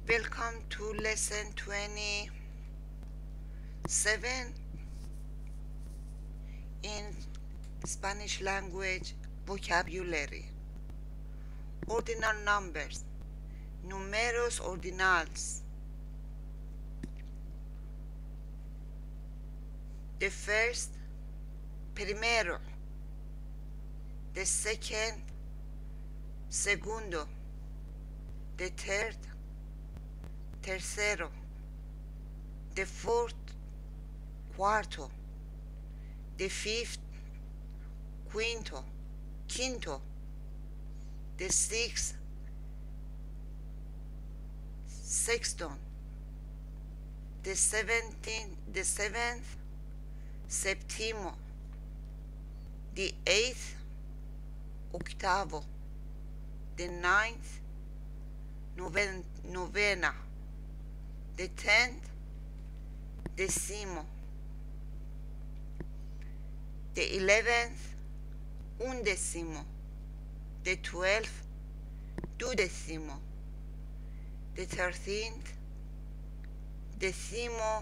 Welcome to lesson 27 in Spanish language vocabulary. Ordinal numbers, números ordinals. The first, primero. The second, segundo. The third, tercero. The fourth, cuarto. The fifth, quinto. The sixth, sexto. The seventh, séptimo. The eighth, octavo. The ninth, novena. The 10th, décimo. The 11th, undécimo. The 12th, duodécimo. The 13th, décimo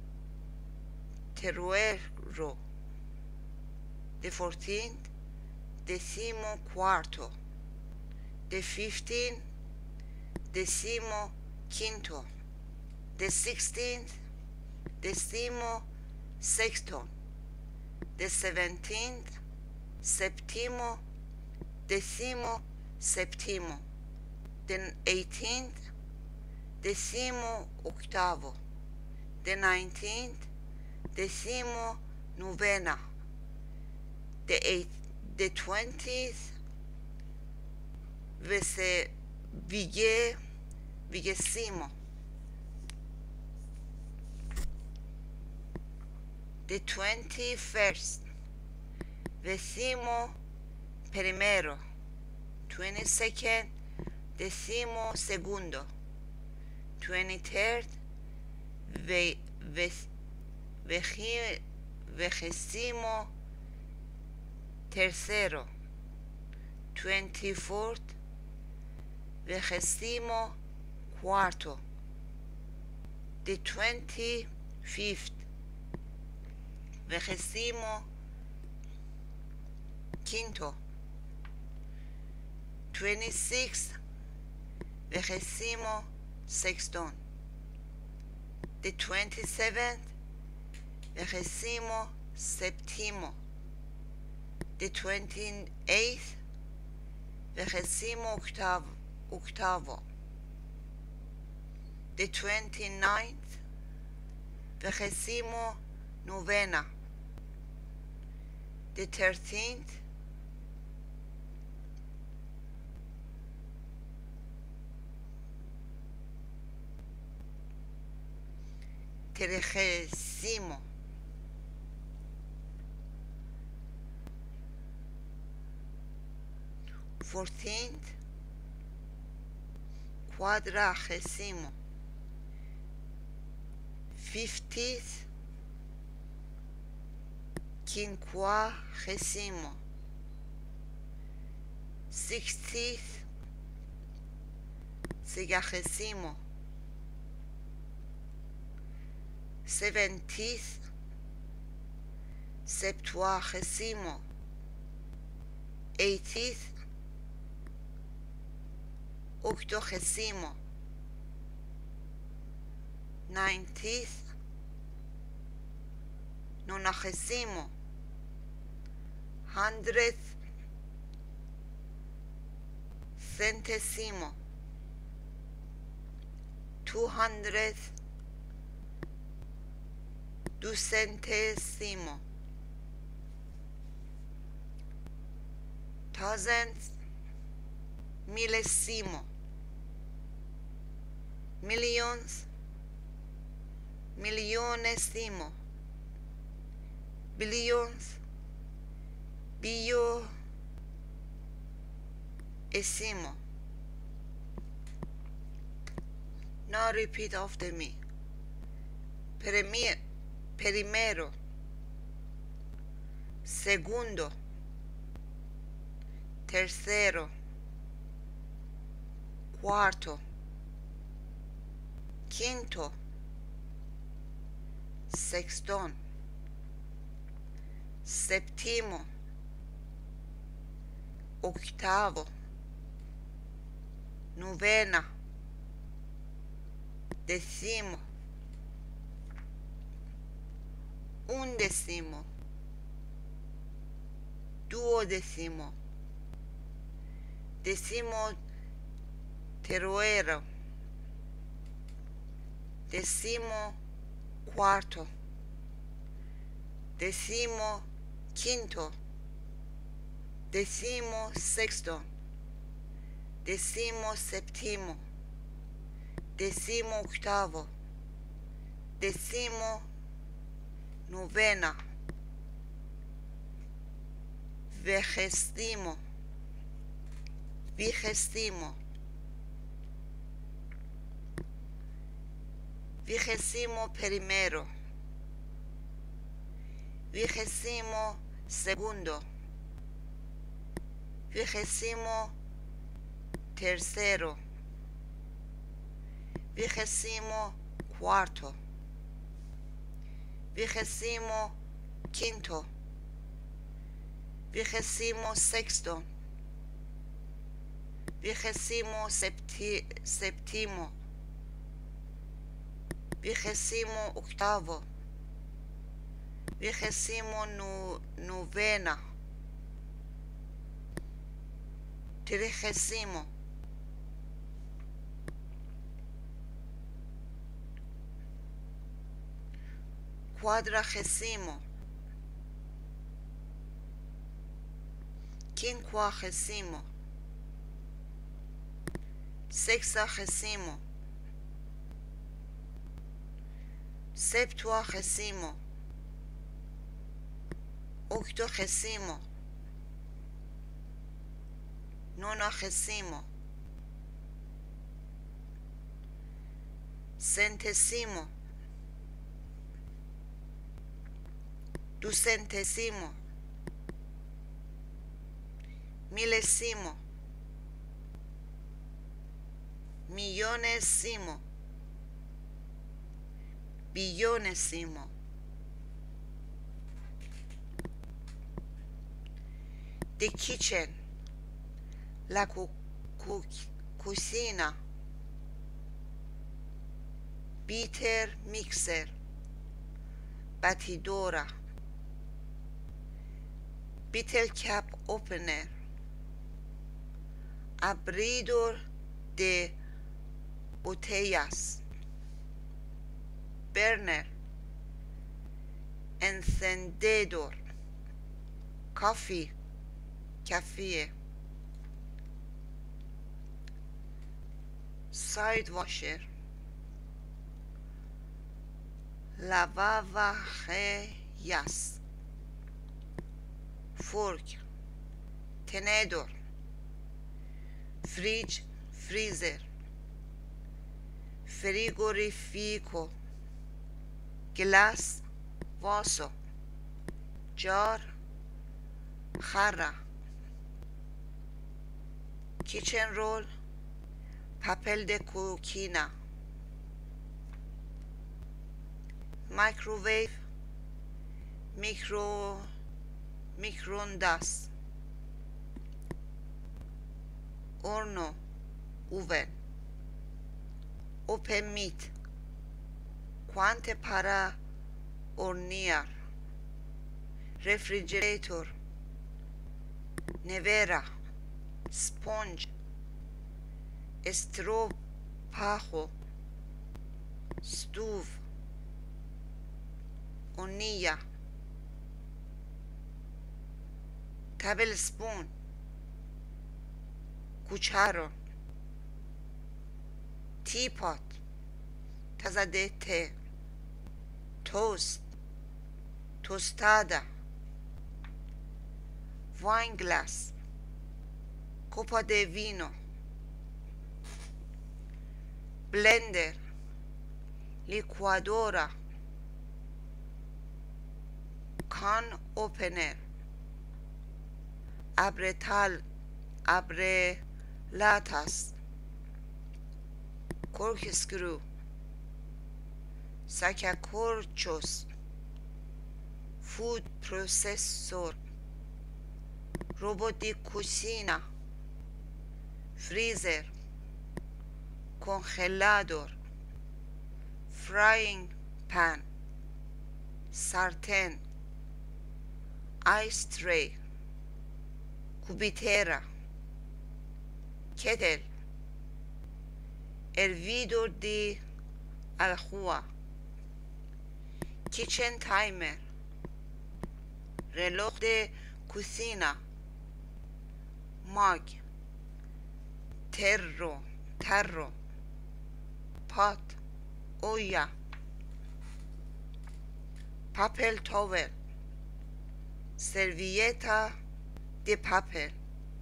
tercero. The 14th, décimo cuarto. The 15th, décimo quinto. The 16th, décimo sexto. The 17th, séptimo, décimo séptimo. The 18th, décimo octavo. The 19th, décimo novena. The 20th, vigésimo. The 21st, décimo primero. 22nd, décimo segundo. 23rd, vigésimo tercero. 24th, vigésimo cuarto. The 25th, vigésimo quinto. 26th, vigésimo sexto. The 27th, vigésimo séptimo. The 28th, vigésimo octavo. The 29th, vigésimo novena. The 13th, trigésimo. 14th, cuadragésimo. 50th, quincuagésimo. 60th, sesagésimo. 70th, septuagésimo. 80th, octogésimo. 90th, nonagésimo. 100th, centésimo. 200th, ducentésimo. 1000th, milésimo. Millions, millonésimo. Billions, billonesimo. Now repeat after me. Primero, segundo, tercero, cuarto, quinto, sextón, séptimo, octavo, novena, décimo, undécimo, duodécimo, décimo tercero, décimo cuarto, décimo quinto, décimo sexto, décimo séptimo, décimo octavo, décimo novena, vigésimo, vigésimo primero, vigésimo segundo, vigésimo tercero, vigésimo cuarto, vigésimo quinto, vigésimo sexto, vigésimo séptimo, vigésimo octavo, vigésimo novena, trigésimo, cuadragésimo, quincuagésimo, sexagésimo, septuagésimo, octogésimo, nonagésimo, centésimo, ducentésimo, milésimo, millonésimo, billonésimo, the kitchen, la cocina, bitter mixer, batidora, bottle cap opener, abridor de botellas, burner, encendedor, coffee, café, side washer, lavavajillas, fork, tenedor, fridge, freezer, frigorifico, glass, vaso, jar, jarra, kitchen roll, papel de cocina, microwave, microondas, horno, oven, open meat, guante para hornear, refrigerator, nevera, sponge, estropajo, stove, hornilla, tablespoon, cucharo, teapot, taza de té, toast, tostada, wine glass, copa de vino, blender, licuadora, can opener, abrelatas, corkscrew, sacacorchos, food processor, robot de cocina, freezer, congelador, frying pan, sartén, ice tray, cubitera, kettle, hervidor de agua, kitchen timer, reloj de cocina, mug, tarro, pot, olla, papel towel, servilleta de papel,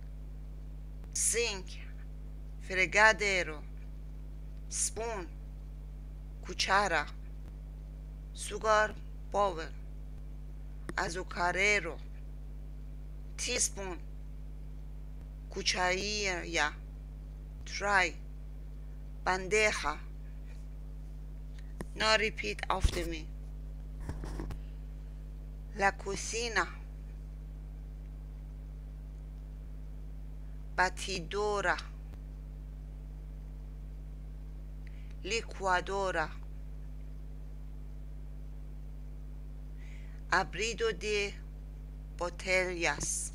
sink, fregadero, spoon, cuchara, sugar bowl, azucarero, teaspoon, cucharilla, tray, bandeja. Now repeat after me. La cocina, batidora, licuadora, abrido de botellas,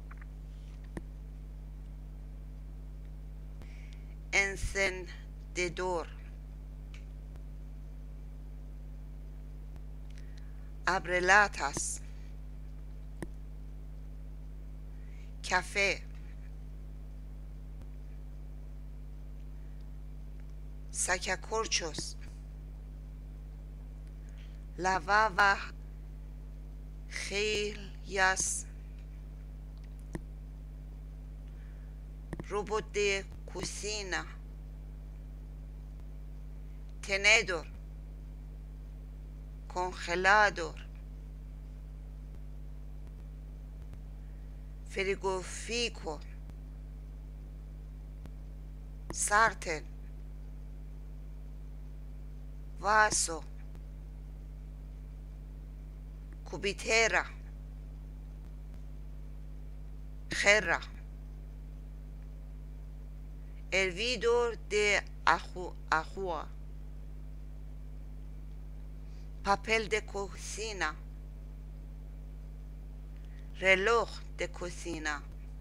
encendedor, abrelatas, café, sacacorchos, lavavajillas, robot de cocina, tenedor, congelador, frigorífico, sartén, vaso, cubitera, jarra, hervidor de agua, papel de cocina, reloj de cocina,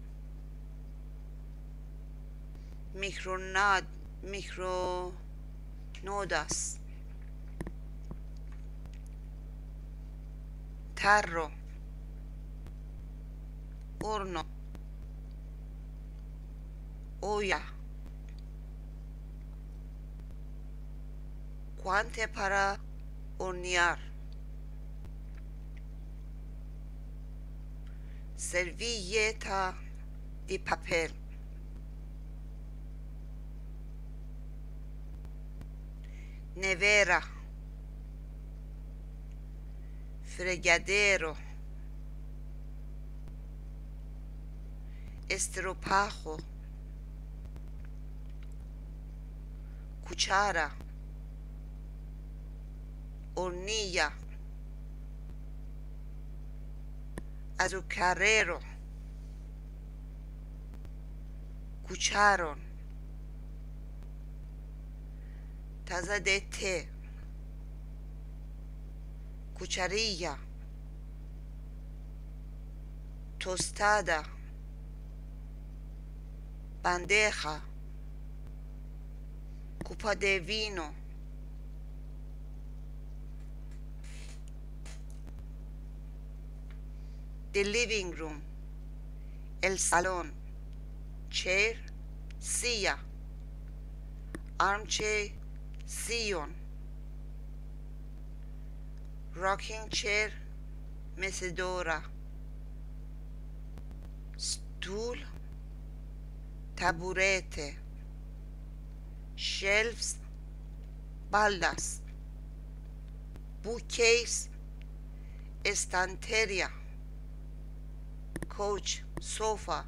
microondas, tarro, horno, olla, guante para hornear, servilleta de papel, nevera, fregadero, estropajo, cuchara, hornilla, azucarero, cucharón, taza de té, cucharilla, tostada, bandeja, copa de vino, the living room, el salón, chair, silla, armchair, sillón, rocking chair, mecedora, stool, taburete, shelves, baldas, bookcase, estantería, couch, sofa,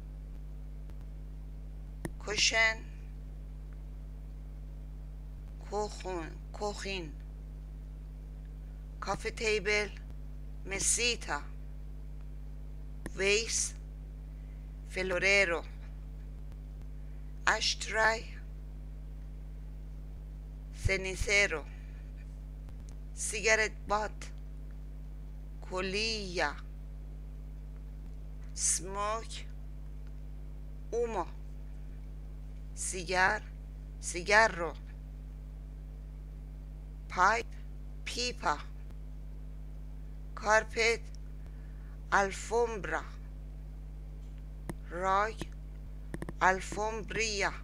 cushion, cojín, coffee table, mesita, vase, florero, ashtray, cenicero, cigarette butt, colilla, smoke, humo, cigarro, pipe, pipa, carpet, alfombra, rug, alfombría,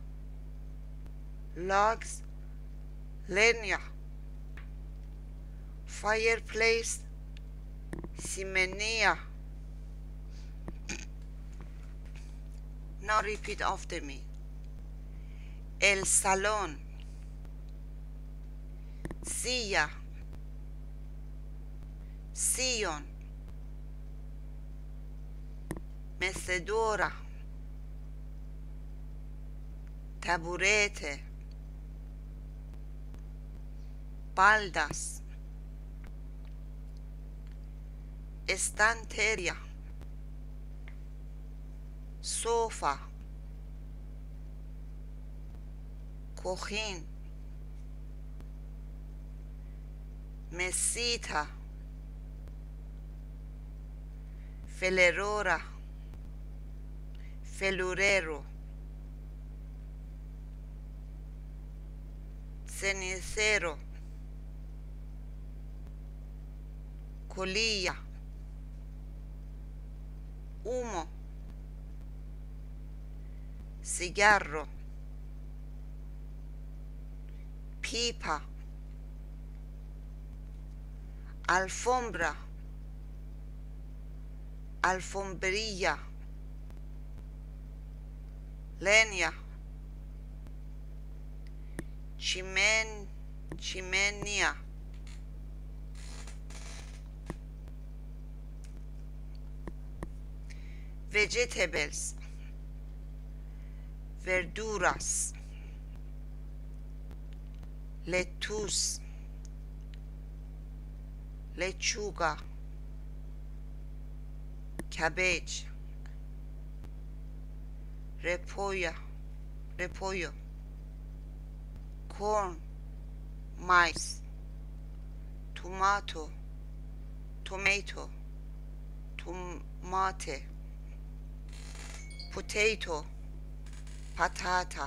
logs, leña, fireplace, chimenea. Now repeat after me. El salón, silla, sillón, mecedora, taburete, baldas, estantería, sofá, cojín, mesita, florero, cenicero, colilla, humo, cigarro, pipa, alfombra, alfombrilla, leña, chimenea, vegetables, verduras, lettuce, lechuga, cabbage, repollo, corn, maíz, tomato, tomate, potato, patata,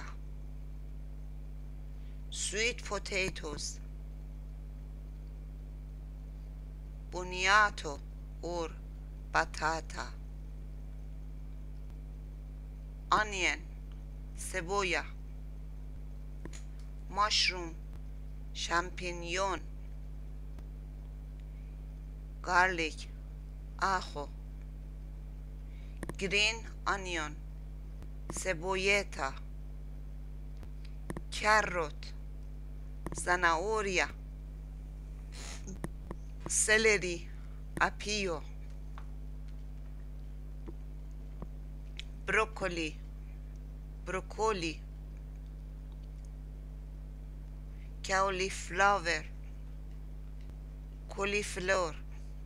sweet potatoes, boniato or batata, onion, cebolla, mushroom, champignon, garlic, ajo, green onion, cebolleta, carrot, zanahoria, celery, apio, broccoli, cauliflower, cauliflower,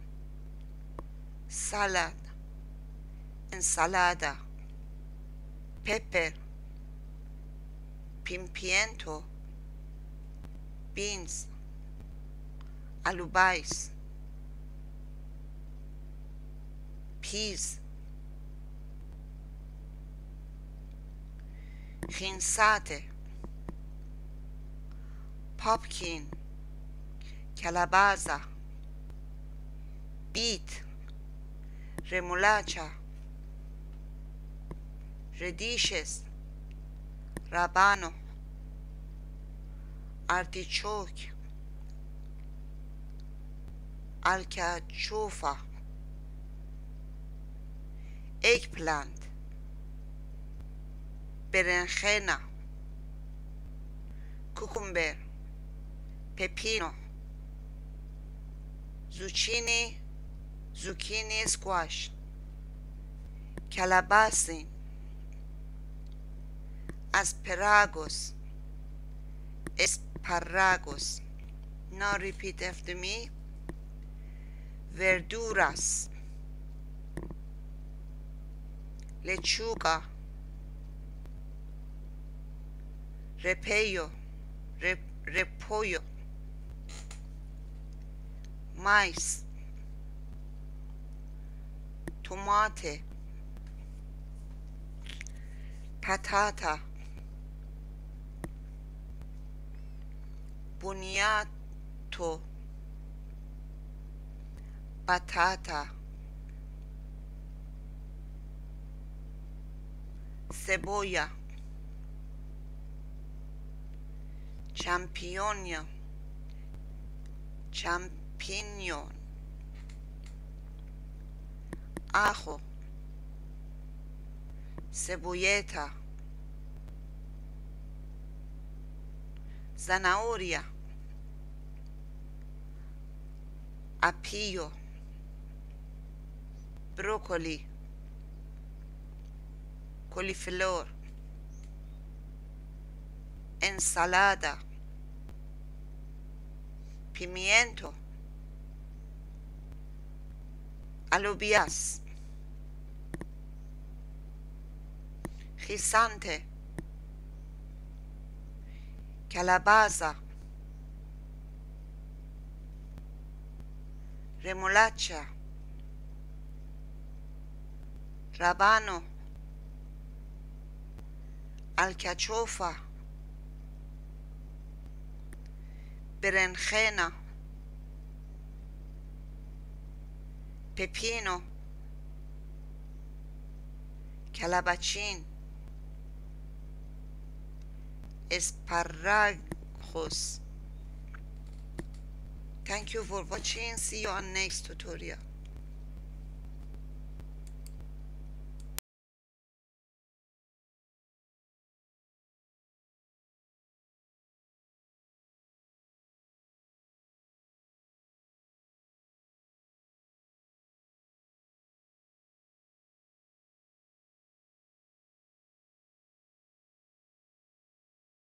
salad, ensalada, pepper, pimiento, beans, alubais, peas, ginsate, pumpkin, calabaza, beet, remolacha, radishes, rábano, artichoke, alcachofa, eggplant, berenjena, cucumber, pepino, zucchini, squash, calabacín, asparagus, Espárragos. Now repeat after me. Verduras. Lechuga. Repollo. Maíz. Tomate. Patata. Boniato. Batata. Cebolla. Champiñón. Ajo. Cebolleta. Zanahoria. Apio. Brócoli. Coliflor. Ensalada. Pimiento. Alubias. Guisante. Calabaza. Remolacha. Rábano. Alcachofa. Berenjena. Pepino. Calabacín. Espárragos. Thank you for watching. See you on next tutorial.